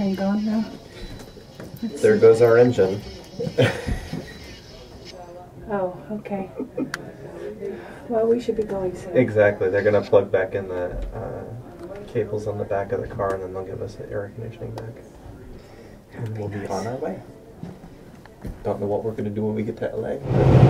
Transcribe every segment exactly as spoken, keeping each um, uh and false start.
train gone now? Let's there see. goes our engine. Oh, okay. Well, we should be going soon. Exactly. They're going to plug back in the uh, cables on the back of the car, and then they'll give us the air conditioning back. And we'll be on our way. Don't know what we're going to do when we get to L A.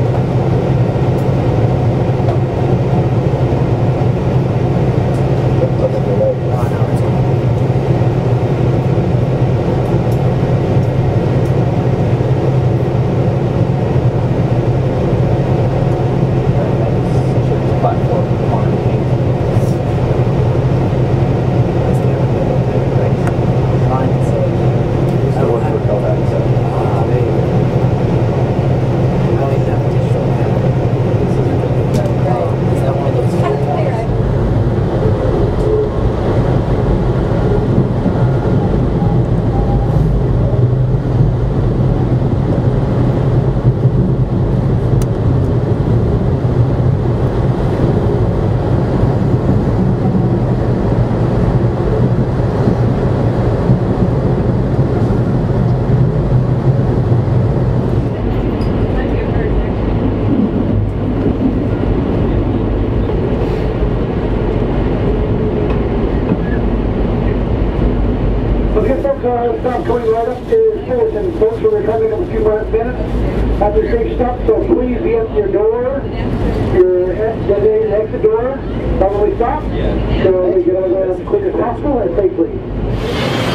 Uh, stop coming right up to Citizen. Folks, we're coming in a few more minutes after safe stop, so please be at your door, your designated exit door, probably stop, so we get over there as quick as possible and safely.